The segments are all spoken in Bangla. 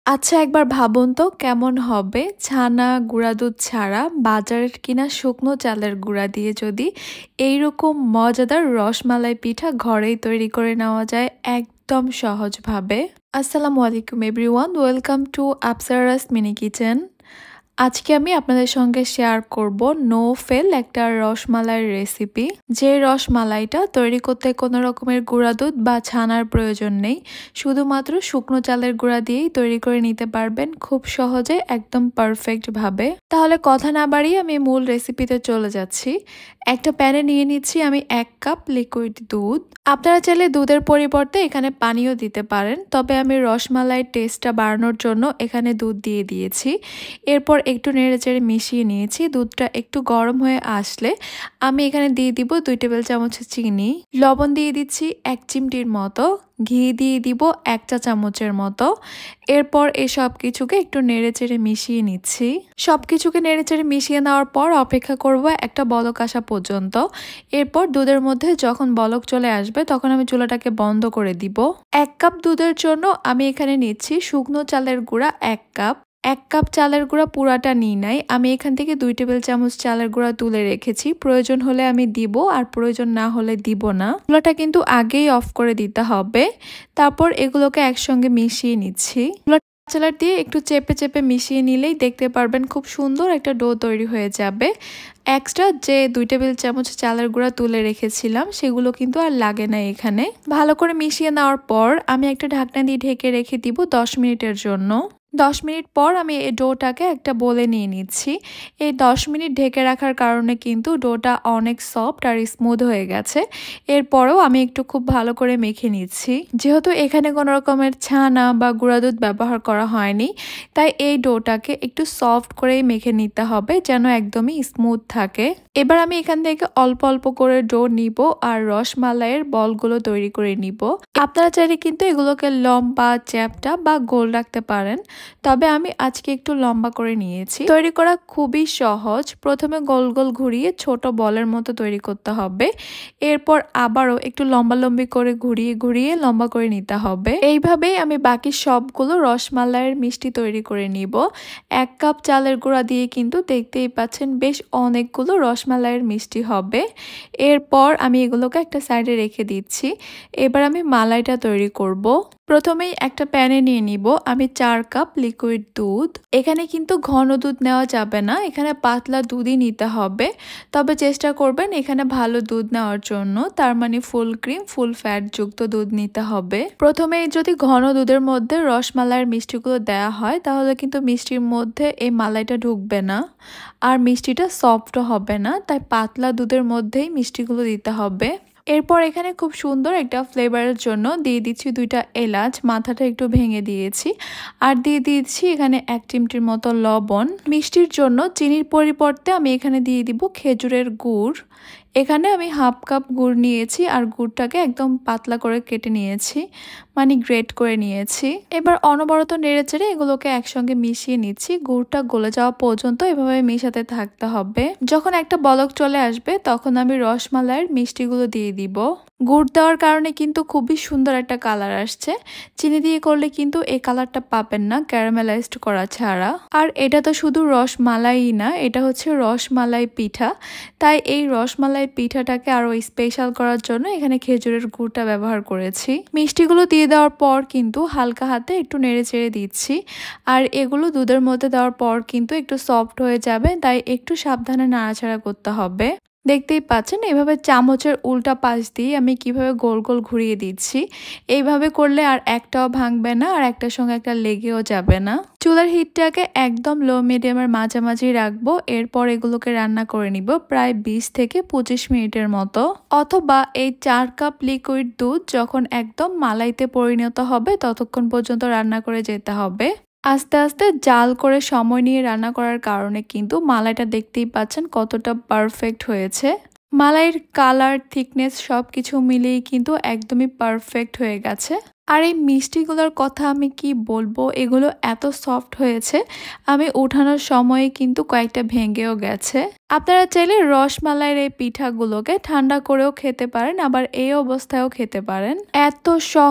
আচ্ছা একবার ভাবুন তো কেমন হবে ছানা গুঁড়া দুধ ছাড়া বাজারের কিনা শুকনো চালের গুঁড়া দিয়ে যদি এইরকম মজাদার রসমালাই পিঠা ঘরেই তৈরি করে নেওয়া যায় একদম সহজভাবে। আসসালামু আলাইকুম everyone, welcome to Apsaras mini kitchen. আজকে আমি আপনাদের সঙ্গে শেয়ার করব নো ফেল একটা রসমালাইয়ের রেসিপি। যে রসমালাইটা তৈরি করতে কোনো রকমের গুঁড়া দুধ বা ছানার প্রয়োজন নেই, শুধুমাত্র শুকনো চালের গুঁড়া দিয়েই তৈরি করে নিতে পারবেন খুব সহজে, একদম পারফেক্ট ভাবে। তাহলে কথা না বাড়িয়ে আমি মূল রেসিপিতে চলে যাচ্ছি। একটা প্যানে নিয়ে নিচ্ছি আমি 1 কাপ লিকুইড দুধ। আপনারা চাইলে দুধের পরিবর্তে এখানে পানিও দিতে পারেন, তবে আমি রসমালাইয়ের টেস্টটা বাড়ানোর জন্য এখানে দুধ দিয়ে দিয়েছি। এরপর একটু নেড়েচেড়ে মিশিয়ে নিয়েছি। দুধটা একটু গরম হয়ে আসলে আমি এখানে দিয়ে দিব 2 টেবিল চামচ চিনি, লবণ দিয়ে দিচ্ছি 1 চিমটির মতো, ঘি দিয়ে দিব 1 চা চামচের মতো। এরপর এই সব কিছুকে একটু নেড়েচেড়ে মিশিয়ে নিচ্ছি। সব কিছুকে নেড়েচেড়ে মিশিয়ে নেওয়ার পর অপেক্ষা করব একটা বলক আসা পর্যন্ত। এরপর দুধের মধ্যে যখন বলক চলে আসবে তখন আমি চুলাটাকে বন্ধ করে দিব। 1 কাপ দুধের জন্য আমি এখানে নিচ্ছি শুকনো চালের গুঁড়া 1 কাপ। 1 কাপ চালের গুঁড়া পুরাটা নিই নাই, আমি এখান থেকে 2 টেবিল চামচ চালের গুঁড়া তুলে রেখেছি। প্রয়োজন হলে আমি দিব, আর প্রয়োজন না হলে দিব না। চুলাটা কিন্তু আগেই অফ করে দিতে হবে। তারপর এগুলোকে একসঙ্গে মিশিয়ে নিচ্ছি। চালার দিয়ে একটু চেপে চেপে মিশিয়ে নিলেই দেখতে পারবেন খুব সুন্দর একটা ডো তৈরি হয়ে যাবে। এক্সট্রা যে 2 টেবিল চামচ চালের গুঁড়া তুলে রেখেছিলাম সেগুলো কিন্তু আর লাগে না এখানে। ভালো করে মিশিয়ে নেওয়ার পর আমি একটা ঢাকনা দিয়ে ঢেকে রেখে দিব 10 মিনিটের জন্য। 10 মিনিট পর আমি এই ডোটাকে একটা বলে নিয়ে নিচ্ছি। এই 10 মিনিট ঢেকে রাখার কারণে কিন্তু ডোটা অনেক সফট আর স্মুথ হয়ে গেছে। এরপরেও আমি একটু খুব ভালো করে মেখে নিচ্ছি। যেহেতু এখানে কোনো রকমের ছানা বা গুঁড়া দুধ ব্যবহার করা হয়নি, তাই এই ডোটাকে একটু সফট করেই মেখে নিতে হবে যেন একদমই স্মুথ থাকে। এবার আমি এখান থেকে অল্প অল্প করে ডো নিব আর রসমালাইয়ের বলগুলো তৈরি করে নিব। আপনারা চাইলে কিন্তু এগুলোকে লম্বা, চ্যাপ্টা বা গোল রাখতে পারেন, তবে আমি আজকে একটু লম্বা করে নিয়েছি। তৈরি করা খুবই সহজ। প্রথমে গোল গোল ঘুরিয়ে ছোট বলের মতো তৈরি করতে হবে। এরপর আবারও একটু লম্বালম্বি করে ঘুরিয়ে ঘুরিয়ে লম্বা করে নিতে হবে। এইভাবেই আমি বাকি সবগুলো রসমালাইয়ের মিষ্টি তৈরি করে নিব। 1 কাপ চালের গুঁড়া দিয়ে কিন্তু দেখতেই পাচ্ছেন বেশ অনেকগুলো রসমালাইয়ের মিষ্টি হবে। এরপর আমি এগুলোকে একটা সাইডে রেখে দিচ্ছি। এবার আমি মালাইটা তৈরি করব। প্রথমেই একটা প্যানে নিয়ে নিব আমি 4 কাপ লিকুইড দুধ। এখানে কিন্তু ঘন দুধ নেওয়া যাবে না, এখানে পাতলা দুধই নিতে হবে। তবে চেষ্টা করবেন এখানে ভালো দুধ নেওয়ার জন্য, তার মানে ফুল ক্রিম, ফুল ফ্যাট যুক্ত দুধ নিতে হবে। প্রথমে যদি ঘন দুধের মধ্যে রসমালাইয়ের মিষ্টিগুলো দেওয়া হয় তাহলে কিন্তু মিষ্টির মধ্যে এই মালাইটা ঢুকবে না আর মিষ্টিটা সফটও হবে না, তাই পাতলা দুধের মধ্যেই মিষ্টিগুলো দিতে হবে। এরপর এখানে খুব সুন্দর একটা ফ্লেভারের জন্য দিয়ে দিচ্ছি 2টা এলাচ, মাথাটা একটু ভেঙে দিয়েছি। আর দিয়ে দিচ্ছি এখানে 1 চিমটির মতো লবণ। মিষ্টির জন্য চিনির পরিবর্তে আমি এখানে দিয়ে দিব খেজুরের গুড়। এখানে আমি 1/2 কাপ গুড় নিয়েছি আর গুড়টাকে একদম পাতলা করে কেটে নিয়েছি, মানে গ্রেট করে নিয়েছি। এবার অনবরত নেড়েচেড়ে এগুলোকে একসঙ্গে মিশিয়ে নিচ্ছি। গুড়টা গলে যাওয়া পর্যন্ত এভাবে মিশাতে থাকতে হবে। যখন একটা বলক চলে আসবে তখন আমি রসমালাইয়ের মিষ্টিগুলো দিয়ে দিব। গুড় দেওয়ার কারণে কিন্তু খুবই সুন্দর একটা কালার আসছে। চিনি দিয়ে করলে কিন্তু এই কালারটা পাবেন না ক্যারামেলাইজড করা ছাড়া। আর এটা তো শুধু রসমালাই না, এটা হচ্ছে রসমালাই পিঠা, তাই এই রসমালাই পিঠাটাকে আরো স্পেশাল করার জন্য এখানে খেজুরের গুড়টা ব্যবহার করেছি। মিষ্টিগুলো দিয়ে দেওয়ার পর কিন্তু হালকা হাতে একটু নেড়ে চেড়ে দিচ্ছি। আর এগুলো দুধের মধ্যে দেওয়ার পর কিন্তু একটু সফট হয়ে যাবে, তাই একটু সাবধানে নাড়াচাড়া করতে হবে। দেখতেই পাচ্ছেন এভাবে চামচের উল্টা পাশ দিয়ে আমি কিভাবে গোল গোল ঘুরিয়ে দিচ্ছি। এইভাবে করলে আর একটাও ভাঙবে না আর একটার সঙ্গে একটা লেগেও যাবে না। চুলার হিটটাকে একদম লো মিডিয়ামের মাঝামাঝি রাখবো। এরপর এগুলোকে রান্না করে নিব প্রায় 20 থেকে 25 মিনিটের মতো। অথবা এই 4 কাপ লিকুইড দুধ যখন একদম মালাইতে পরিণত হবে ততক্ষণ পর্যন্ত রান্না করে যেতে হবে। আস্তে আস্তে জাল করে সময় নিয়ে রান্না করার কারণে কিন্তু মালাইটা দেখতেই পাচ্ছেন কতটা পারফেক্ট হয়েছে। মালাইয়ের কালার, থিকনেস সবকিছু মিলিয়ে কিন্তু একদমই পারফেক্ট হয়ে গেছে। আর এই মিষ্টিগুলোর কথা আমি কি বলবো, এগুলো এত সফট হয়েছে আমি উঠানোর সময়ে কিন্তু কয়েকটা ভেঙেও গেছে। আপনারা চাইলে রসমালাইয়ের এই পিঠাগুলোকে ঠান্ডা করেও খেতে পারেন, আবার এই অবস্থায়ও খেতে পারেন। এত সহজ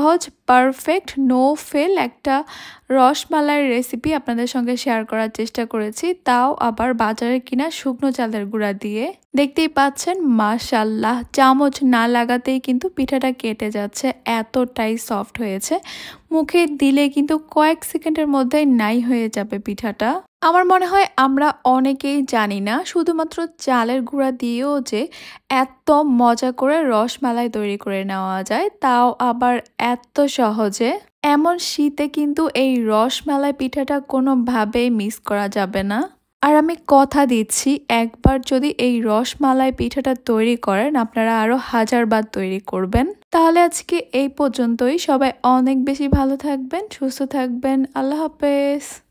পারফেক্ট নো ফেল একটা রসমালাইয়ের রেসিপি আপনাদের সঙ্গে শেয়ার করার চেষ্টা করেছি, তাও আবার বাজারে কিনা শুকনো চালের গুঁড়া দিয়ে। দেখতেই পাচ্ছেন মাশাআল্লাহ, চামচ না লাগাতেই কিন্তু পিঠাটা কেটে যাচ্ছে, এতটাই সফট হয়েছে। মুখে দিলে কিন্তু কয়েক সেকেন্ডের মধ্যেই নাই হয়ে যাবে পিঠাটা। আমার মনে হয় আমরা অনেকেই জানি না শুধুমাত্র চালের গুঁড়া দিয়েও যে এত মজা করে রসমালাই তৈরি করে নেওয়া যায়, তাও আবার এত সহজে। এমন শীতে কিন্তু এই রসমালাই পিঠাটা কোনোভাবেই মিস করা যাবে না। আর আমি কথা দিচ্ছি, একবার যদি এই রসমালাই পিঠাটা তৈরি করেন আপনারা আরো 1000 বার তৈরি করবেন। তাহলে আজকে এই পর্যন্তই। সবাই অনেক বেশি ভালো থাকবেন, সুস্থ থাকবেন। আল্লাহ হাফেজ।